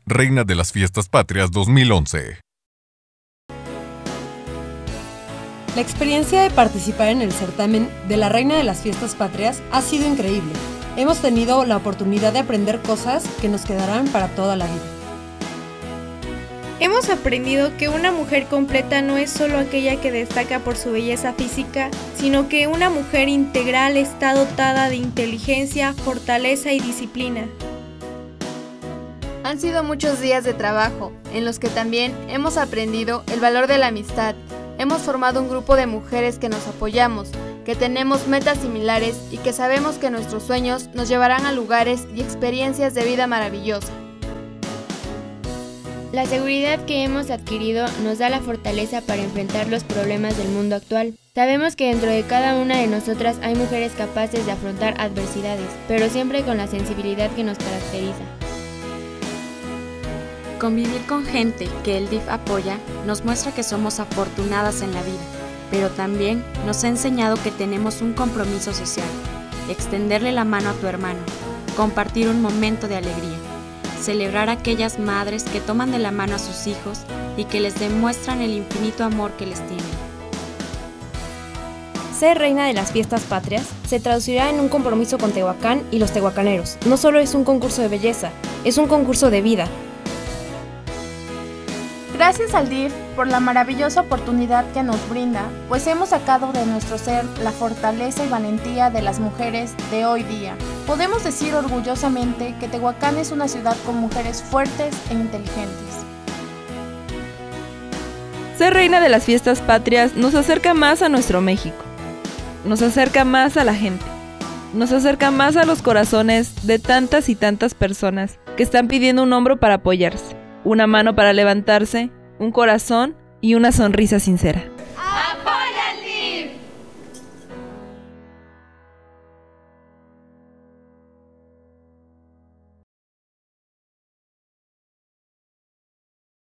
Reina de las Fiestas Patrias 2011. La experiencia de participar en el certamen de la Reina de las Fiestas Patrias ha sido increíble. Hemos tenido la oportunidad de aprender cosas que nos quedarán para toda la vida. Hemos aprendido que una mujer completa no es solo aquella que destaca por su belleza física, sino que una mujer integral está dotada de inteligencia, fortaleza y disciplina. Han sido muchos días de trabajo, en los que también hemos aprendido el valor de la amistad. Hemos formado un grupo de mujeres que nos apoyamos, que tenemos metas similares y que sabemos que nuestros sueños nos llevarán a lugares y experiencias de vida maravillosa. La seguridad que hemos adquirido nos da la fortaleza para enfrentar los problemas del mundo actual. Sabemos que dentro de cada una de nosotras hay mujeres capaces de afrontar adversidades, pero siempre con la sensibilidad que nos caracteriza. Convivir con gente que el DIF apoya nos muestra que somos afortunadas en la vida, pero también nos ha enseñado que tenemos un compromiso social, extenderle la mano a tu hermano, compartir un momento de alegría, celebrar a aquellas madres que toman de la mano a sus hijos y que les demuestran el infinito amor que les tienen. Ser reina de las fiestas patrias se traducirá en un compromiso con Tehuacán y los tehuacaneros. No solo es un concurso de belleza, es un concurso de vida. Gracias al DIF por la maravillosa oportunidad que nos brinda, pues hemos sacado de nuestro ser la fortaleza y valentía de las mujeres de hoy día. Podemos decir orgullosamente que Tehuacán es una ciudad con mujeres fuertes e inteligentes. Ser reina de las fiestas patrias nos acerca más a nuestro México, nos acerca más a la gente, nos acerca más a los corazones de tantas y tantas personas que están pidiendo un hombro para apoyarse, una mano para levantarse, un corazón y una sonrisa sincera.